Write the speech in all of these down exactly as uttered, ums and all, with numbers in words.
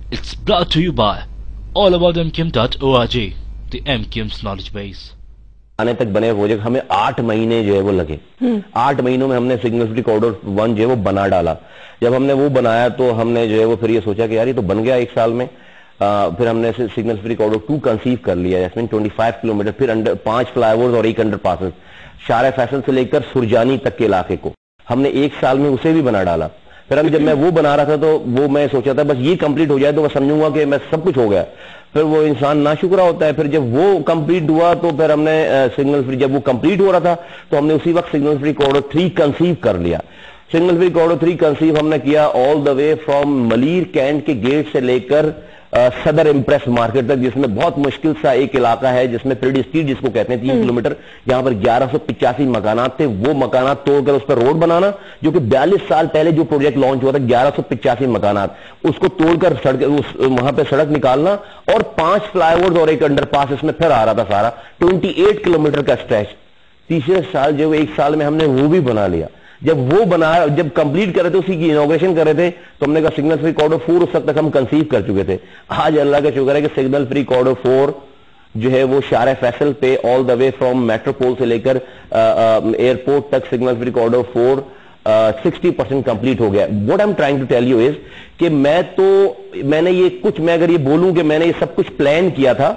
It's brought to you by all about m k m dot org, the M K M's knowledge base. आने तक बने project हमें आठ महीने जो है वो लगे। आठ महीनों में हमने सिग्नल फ्री कॉरिडोर वन जो है वो बना डाला। जब हमने वो बनाया तो हमने जो है वो फिर ये सोचा कि यार ये तो बन गया एक साल में। आ, फिर हमने signal free corridor two conceive कर लिया, इसमें पच्चीस किलोमीटर, फिर अंडर पांच फ्लाईओवर्स और एक अंडर पासेस, शारे फैसल से लेकर सुरजानी तक के इलाके को हमने एक साल में उसे भी बना डाला। फिर हम जब मैं वो बना रहा था तो वो मैं सोचा था बस ये कंप्लीट हो जाए तो मैं समझूंगा कि मैं सब कुछ हो गया। फिर वो इंसान नाशुक्रा होता है। फिर जब वो कंप्लीट हुआ तो फिर हमने सिग्नल फ्री, जब वो कंप्लीट हो रहा था तो हमने उसी वक्त signal free corridor three conceive कर लिया। Signal free corridor three conceive हमने किया all the way from Malir cantt के गेट से लेकर Uh, सदर इम्प्रेस मार्केट तक, जिसमें बहुत मुश्किल सा एक इलाका है जिसमें प्रेडी स्ट्रीट जिसको कहते हैं, तीन किलोमीटर, जहां पर ग्यारह सौ पिचासी मकानात थे। वो मकानात तोड़कर उस पर रोड बनाना, जो कि बयालीस साल पहले जो प्रोजेक्ट लॉन्च हुआ था, ग्यारह सौ पिचासी मकानात, उसको तोड़कर सड़क उस वहां पे सड़क निकालना और पांच फ्लाईओवर्स और एक अंडरपास इसमें फिर आ रहा था सारा अट्ठाईस किलोमीटर का स्ट्रेच। तीसरे साल जो एक साल में हमने वो भी बना लिया। जब वो बनाया, जब कंप्लीट कर रहे थे, उसी की इनॉग्रेशन कर रहे थे, तो हमने कहा सिग्नल फ्री कॉरिडोर फोर उस वक्त तक हम कंसीव कर चुके थे। आज अल्लाह का शुक्र है कि सिग्नल फ्री कॉरिडोर फोर जो है वो शारे फैसल पे all the way from Metropole से लेकर एयरपोर्ट तक signal free corridor four sixty percent complete हो गया। What I am trying to tell you is कि मैं तो मैंने ये कुछ, मैं अगर ये बोलूं कि मैंने ये सब कुछ प्लान किया था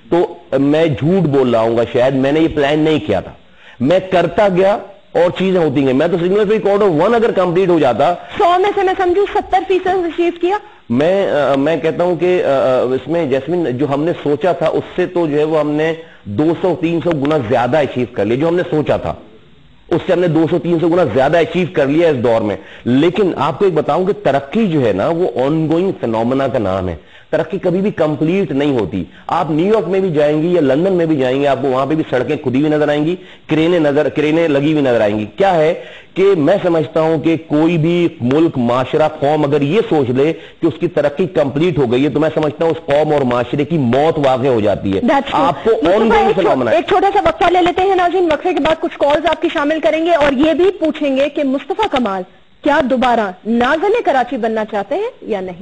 तो मैं झूठ बोल रहा हूँ। शायद मैंने ये प्लान नहीं किया था, मैं करता गया और चीजें होती हैं। मैं तो सिग्नल फ्री कॉरिडोर वन अगर कंप्लीट हो जाता, सौ में से मैं समझू सत्तर फीसद अचीव किया। मैं आ, मैं कहता हूं कि आ, इसमें जैस्मिन जो हमने सोचा था उससे तो जो है वो हमने दो सौ तीन सौ गुना ज्यादा अचीव कर लिया। जो हमने सोचा था उससे हमने दो सौ तीन सौ गुना ज्यादा अचीव कर लिया इस दौर में। लेकिन आपको एक बताऊं कि तरक्की जो है ना वो ऑनगोइंग फिनोमेना का नाम है। तरक्की कभी भी कंप्लीट नहीं होती। आप न्यूयॉर्क में भी जाएंगी या लंदन में भी जाएंगे, आपको वहां पे भी सड़कें खुदी हुई नजर आएंगी, क्रेनें नजर क्रेनें लगी हुई नजर आएंगी। क्या है कि मैं समझता हूं कि कोई भी मुल्क, माशरा, कौम अगर ये सोच ले कि उसकी तरक्की कंप्लीट हो गई है, तो मैं समझता हूं उस कौम और माशरे की मौत वाक़ हो जाती है। आपको ऑनगोइंग फिनोमेना। एक छोटा सा वक्फा ले लेते हैं नाज़रीन, वक्फे के बाद कुछ कॉल्स आपकी शामिल करेंगे और ये भी पूछेंगे कि मुस्तफा कमाल क्या दोबारा नाज़िम कराची बनना चाहते हैं या नहीं।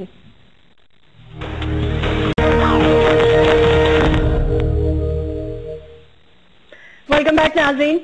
वेलकम बैक नाज़रीन।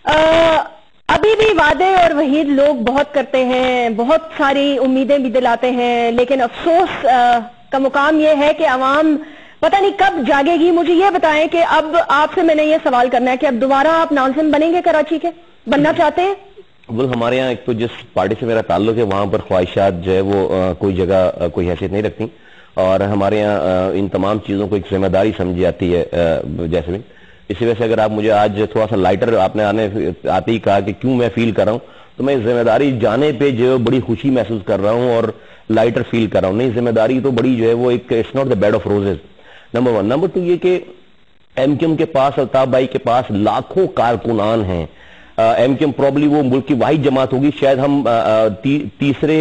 अभी भी वादे और वहीद लोग बहुत करते हैं, बहुत सारी उम्मीदें भी दिलाते हैं, लेकिन अफसोस आ, का मुकाम यह है कि अवाम पता नहीं कब जागेगी। मुझे ये बताएं कि अब आपसे मैंने ये सवाल करना है कि अब दोबारा आप नाज़िम बनेंगे कराची के, बनना चाहते हैं? बोल हमारे यहाँ एक तो जिस पार्टी से मेरा ताल्लुक है वहां पर ख्वाहिशात जो है वो आ, कोई जगह आ, कोई हैसियत नहीं रखती और हमारे यहाँ इन तमाम चीजों को एक जिम्मेदारी समझी जाती है। जैसे भी इसी वजह से अगर आप मुझे आज थोड़ा सा लाइटर आपने आने आते ही कहा कि क्यों मैं फील कर रहा हूँ, तो मैं जिम्मेदारी जाने पे जो बड़ी खुशी महसूस कर रहा हूँ और लाइटर फील कर रहा हूँ। नहीं, जिम्मेदारी तो बड़ी जो है वो एक, it's not the bed of roses, number one. Number two ये कि एमक्यूएम के पास, अल्ताफ भाई के पास लाखों कारकुनान हैं। एमक्यूएम प्रॉब्ली वो मुल्क की वाहिद जमात होगी, शायद हम ती, तीसरे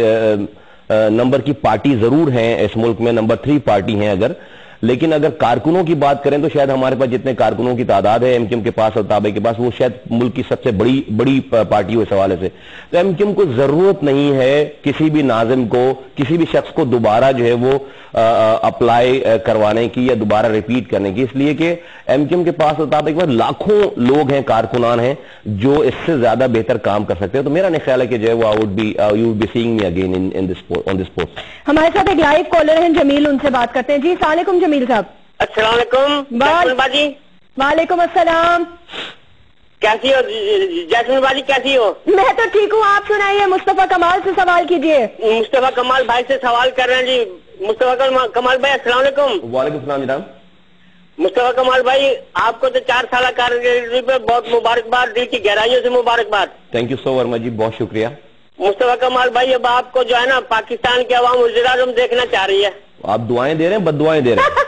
नंबर की पार्टी जरूर है इस मुल्क में, नंबर थ्री पार्टी है अगर, लेकिन अगर कारकुनों की बात करें तो शायद हमारे पास जितने कारकुनों की तादाद है एमक्यूएम के पास, अल्ताफ भाई के पास, वो शायद मुल्क की सबसे बड़ी बड़ी पार्टी हो इस हवाले से। तो एमक्यूएम को जरूरत नहीं है किसी भी नाजिम को, किसी भी शख्स को दोबारा जो है वो अप्लाई करवाने की या दोबारा रिपीट करने की, इसलिए कि एमक्यूएम के पास, अल्ताफ भाई के पास लाखों लोग हैं, कारकुनान हैं जो इससे ज्यादा बेहतर काम कर सकते हैं। तो मेरा नहीं ख्याल है कि जो है वो I would be you would be seeing me again in in this on this post. हमारे साथ एक लाइव कॉलर हैं जमील, उनसे बात करते हैं। जी अस्सलाम वालेकुम जमील साहब। अस्सलाम वालेकुम बाजी। वालेकुम अस्सलाम। कैसी हो जैस्मिन बाजी, कैसी हो? मैं तो ठीक हूँ, आप सुनाइए। मुस्तफा कमाल से सवाल कीजिए। मुस्तफा कमाल भाई से सवाल कर रहे हैं जी। मुस्तफा कमाल भाई अस्सलाम वालेकुम। वालेकुम सलाम जनाब। मुस्तफा कमाल भाई, आपको तो चार साल कारगिर्दगी पे बहुत मुबारकबाद, दिल की गहराइयों से मुबारकबाद। Thank you so very much ji, बहुत शुक्रिया। मुस्तफा कमाल भाई, अब आपको जो है ना पाकिस्तान की आवाम वज़ीर-ए-आज़म देखना चाह रही है। आप दुआएं दे रहे हैं, बददुआएं दे रहे हैं।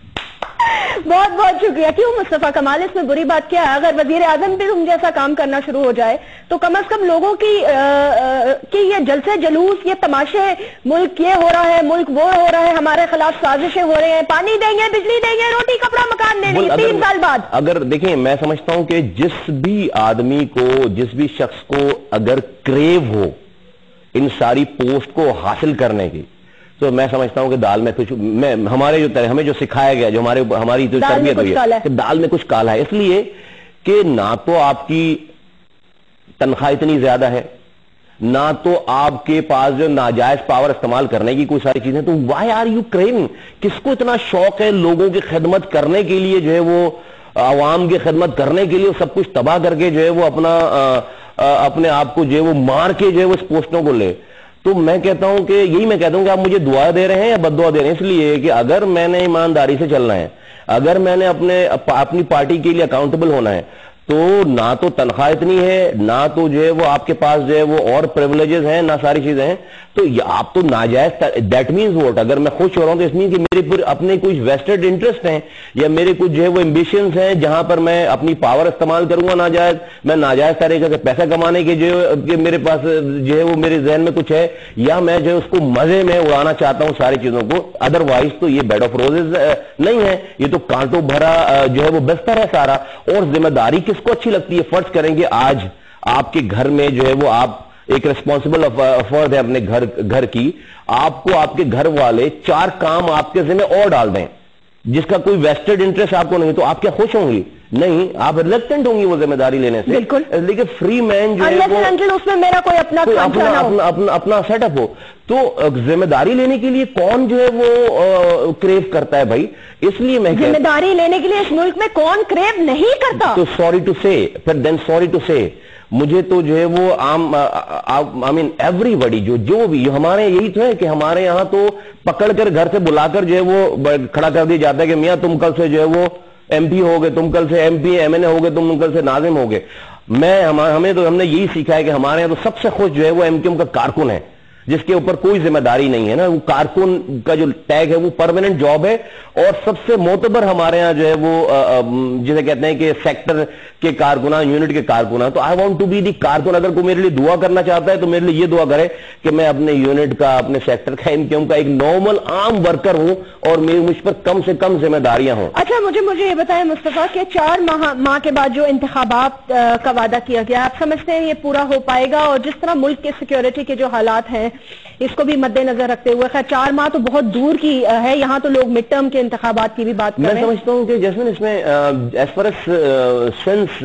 बहुत बहुत शुक्रिया। क्यों मुस्तफा कमाल, इसमें बुरी बात क्या है? अगर वजीर आजम भी तुम जैसा काम करना शुरू हो जाए तो कम अज कम लोगों की आ, आ, की ये जलसे जलूस, ये तमाशे, मुल्क ये हो रहा है, मुल्क वो हो रहा है, हमारे खिलाफ साजिशें हो रही हैं, पानी देंगे, बिजली देंगे, रोटी कपड़ा मकान देंगे, तीन साल बाद। अगर देखिए, मैं समझता हूं कि जिस भी आदमी को, जिस भी शख्स को अगर क्रेव हो इन सारी पोस्ट को हासिल करने की, تو میں سمجھتا ہوں کہ دال میں کچھ میں ہمارے جو ہمیں جو سکھایا گیا جو ہمارے ہماری جو تربیت ہوئی ہے کہ دال میں کچھ کالا ہے، اس لیے کہ نہ تو آپ کی تنخواہ اتنی زیادہ ہے، نہ تو آپ کے پاس جو ناجائز پاور استعمال کرنے کی کوئی ساری چیزیں، تو وائی آر یو کریونگ؟ کس کو اتنا شوق ہے لوگوں کی خدمت کرنے کے لیے، جو ہے وہ عوام کی خدمت کرنے کے لیے سب کچھ تباہ کر کے جو ہے وہ اپنا اپنے آپ کو جو ہے وہ مار کے جو ہے وہ اس پوسٹوں کو لے؟ تو میں کہتا ہوں کہ یہی میں کہتا ہوں کہ آپ مجھے دعا دے رہے ہیں یا بد دعا دے رہے ہیں، اس لیے کہ اگر میں نے ایمانداری سے چلنا ہے، اگر میں نے اپنے اپنی پارٹی کے لیے اکاؤنٹیبل ہونا ہے، تو نہ تو تنخواہ اتنی ہے، نہ تو جو ہے وہ آپ کے پاس جو ہے وہ اور پریولیجز ہیں، نہ ساری چیزیں ہیں، تو آپ تو ناجائز دیٹ مینز ووٹ اگر میں خوش ہو رہا ہوں تو اس مین کہ میرے اپنے کچھ ویسٹڈ انٹرسٹ ہیں یا میرے کچھ جو ہے وہ ایمبیشنز ہیں جہاں پر میں اپنی پاور استعمال کروں گا ناجائز، میں ناجائز طریقے سے پیسہ کمانے کے جو کہ میرے پاس جو ہے وہ میرے ذہن میں کچھ ہے، یا میں جو ہے اس کو مزے میں اڑانا چاہتا ہوں ساری چیزوں کو، ادروائز تو یہ بیڈ آف روزز نہیں ہے، یہ تو کانٹوں بھرا جو ہے وہ بستر ہے سارا۔ اور ذمہ داری کس کو اچھی لگتی ہے؟ فرض کریں گے آج آپ کے گھر میں جو ہے وہ آپ ایک ریسپانسبل افراد ہے اپنے گھر گھر کی، آپ کو آپ کے گھر والے چار کام آپ کے ذمہ اور ڈال دیں جس کا کوئی ویسٹڈ انٹرسٹ آپ کو نہیں، تو آپ کیا خوش ہوں گی؟ نہیں، آپ ریلیکٹنٹ ہوں گی وہ ذمہ داری لینے سے۔ بالکل، لیکن فری مین جو ہے وہ اس میں میرا کوئی اپنا اپنا سیٹ اپ ہو، تو ذمہ داری لینے کے لیے کون جو ہے وہ کریو کرتا ہے بھائی؟ اس لیے میں ذمہ داری لینے کے لیے اس ملک میں کون کریو نہیں کرتا؟ تو سوری ٹو سے پھر دین سوری ٹو سے مجھے تو جو ہے وہ عام آئی مین ایوری بڈی جو جو بھی ہمارے یہی تو ہے کہ ہمارے یہاں تو پکڑ کر گھر سے بلا کر جو ہے وہ کھڑا کر دیا جاتا ہے کہ میاں تم کل سے جو ہے وہ ایم پی ہو گئے، تم کل سے M P M N A ہو گئے، تم کل سے ناظم ہو گئے۔ میں ہمیں تو ہم نے یہی سیکھا ہے کہ ہمارے یہاں تو سب سے خوش جو ہے وہ ایم کیو ایم کا کارکن ہے جس کے اوپر کوئی ذمہ داری نہیں ہے نا، وہ کارکن کا جو ٹیگ ہے وہ پرماننٹ جاب ہے، اور سب سے معتبر ہمارے ہاں جو ہے وہ جسے کہتے ہیں کہ سیکٹر کے کارکنان، یونٹ کے کارکنان۔ تو I want to be the کارکن۔ اگر کوئی میرے لیے دعا کرنا چاہتا ہے تو میرے لیے یہ دعا کرے کہ میں اپنے یونٹ کا، اپنے سیکٹر کا، ایم کیو ایم کا ایک نارمل عام ورکر ہوں اور مجھ پر کم سے کم ذمہ داریاں ہوں۔ اچھا، مجھے مجھے یہ بتائیں مصطفیٰ کہ چار ماہ ماہ کے بعد جو انتخابات کا وعدہ کیا گیا، آپ سمجھتے ہیں یہ پورا ہو پائے گا؟ اور جس طرح ملک کے سیکیورٹی کے جو حالات ہیں اس کو بھی مد نظر رکھتے ہوئے، خیر چار ماہ تو بہت دور کی ہے، یہاں تو لوگ مڈ ٹرم کے انتخابات کی بھی بات کر رہے ہیں۔ میں سمجھتا ہوں کہ جیسمین اس میں as far as sense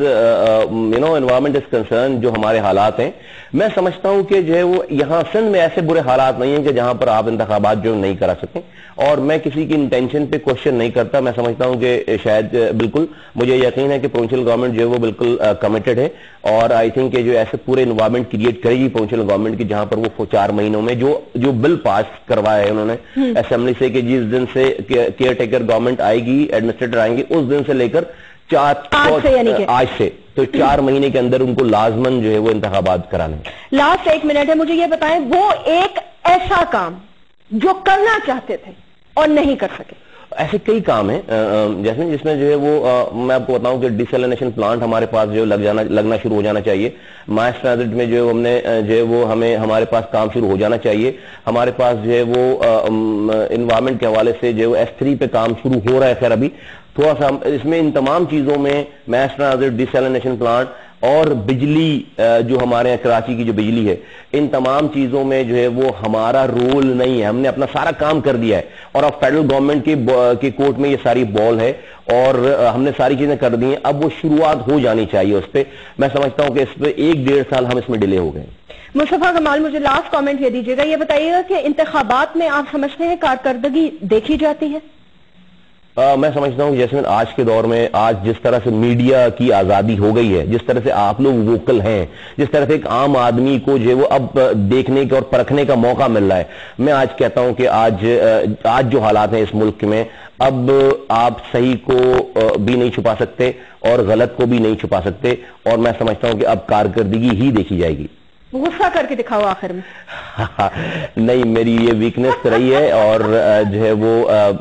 you know environment is concern, جو ہمارے حالات ہیں، میں سمجھتا ہوں کہ جو ہے وہ یہاں سندھ میں ایسے برے حالات نہیں ہیں کہ جہاں پر آپ انتخابات جو نہیں کرا سکیں، اور میں کسی کی انٹینشن پہ کوشچن نہیں کرتا۔ میں سمجھتا ہوں کہ شاید بالکل مجھے یقین ہے کہ پروونشل گورنمنٹ جو ہے وہ بالکل کمیٹڈ ہے، اور آئی تھنک کہ جو ایسے پورے انوائرمنٹ کریٹ کرے گی پروونشل گورنمنٹ کی جہاں پر وہ چار مہینوں میں جو جو بل پاس کروایا ہے انہوں نے اسمبلی سے کہ جس دن سے کیئر ٹیکر گورنمنٹ آئے گی، ایڈمنسٹریٹر آئیں گے، اس دن سے لے کر چار آج سے تو چار مہینے کے اندر ان کو لازمن جو ہے وہ انتخابات کرانے۔ لاسٹ ایک منٹ ہے، مجھے یہ بتائیں وہ ایک ایسا کام جو کرنا چاہتے تھے اور نہیں کر سکے۔ ایسے کئی کام ہیں جیسے جس میں جو ہے وہ میں آپ کو بتاؤں کہ ڈیسیلینیشن پلانٹ ہمارے پاس جو لگ جانا لگنا شروع ہو جانا چاہیے۔ ماس ٹرانزٹ میں جو ہم نے جو ہے وہ ہمیں ہمارے پاس کام شروع ہو جانا چاہیے۔ ہمارے پاس جو ہے وہ انوائرمنٹ کے حوالے سے جو ایس تھری پہ کام شروع ہو رہا ہے، خیر ابھی تھوڑا سا اس میں ان تمام چیزوں میں میس ٹرانزٹ، ڈیسیلینیشن پلانٹ اور بجلی جو ہمارے یہاں کراچی کی جو بجلی ہے، ان تمام چیزوں میں جو ہے وہ ہمارا رول نہیں ہے، ہم نے اپنا سارا کام کر دیا ہے، اور اب فیڈرل گورنمنٹ کے کورٹ میں یہ ساری بال ہے اور ہم نے ساری چیزیں کر دی ہیں۔ اب وہ شروعات ہو جانی چاہیے اس پہ۔ میں سمجھتا ہوں کہ اس پہ ایک ڈیڑھ سال ہم اس میں ڈیلے ہو گئے۔ مصطفیٰ کمال، مجھے لاسٹ کامنٹ یہ دیجیے گا، یہ بتائیے گا کہ انتخابات میں آپ سمجھتے ہیں کارکردگی دیکھی جاتی ہے؟ آ, میں سمجھتا ہوں جیسے آج کے دور میں آج جس طرح سے میڈیا کی آزادی ہو گئی ہے، جس طرح سے آپ لوگ ووکل ہیں، جس طرح سے ایک عام آدمی کو جو وہ اب دیکھنے کا اور پرکھنے کا موقع مل رہا ہے، میں آج کہتا ہوں کہ آج آج جو حالات ہیں اس ملک میں، اب آپ صحیح کو بھی نہیں چھپا سکتے اور غلط کو بھی نہیں چھپا سکتے، اور میں سمجھتا ہوں کہ اب کارکردگی ہی دیکھی جائے گی۔ غصہ کر کے دکھاؤ آخر میں۔ نہیں، میری یہ ویکنس رہی ہے، اور جو ہے وہ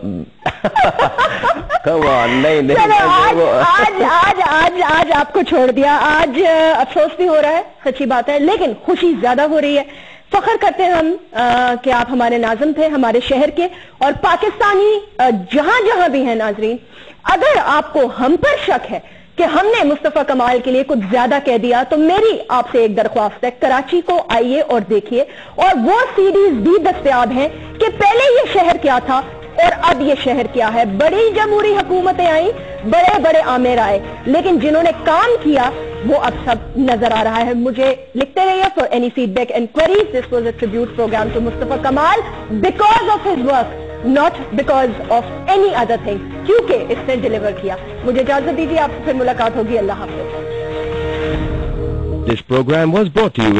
نہیں آج آج آج آج آپ کو چھوڑ دیا، آج افسوس بھی ہو رہا ہے، سچی بات ہے، لیکن خوشی زیادہ ہو رہی ہے۔ فخر کرتے ہیں ہم کہ آپ ہمارے ناظم تھے، ہمارے شہر کے، اور پاکستانی جہاں جہاں بھی ہیں ناظرین، اگر آپ کو ہم پر شک ہے کہ ہم نے مصطفیٰ کمال کے لیے کچھ زیادہ کہہ دیا، تو میری آپ سے ایک درخواست ہے، کراچی کو آئیے اور دیکھیے، اور وہ سیریز بھی دستیاب ہیں کہ پہلے یہ شہر کیا تھا اور اب یہ شہر کیا ہے۔ بڑی جمہوری حکومتیں آئیں، بڑے بڑے آمیر آئے، لیکن جنہوں نے کام کیا وہ اب سب نظر آ رہا ہے۔ مجھے لکھتے رہیے for any feedback and queries. This was a tribute program to Mustafa Kamal because of his work, not because of any other thing، کیونکہ اس نے ڈیلیور کیا۔ مجھے اجازت دیجیے، آپ سے پھر ملاقات ہوگی۔ اللہ حافظ۔ This program was brought to you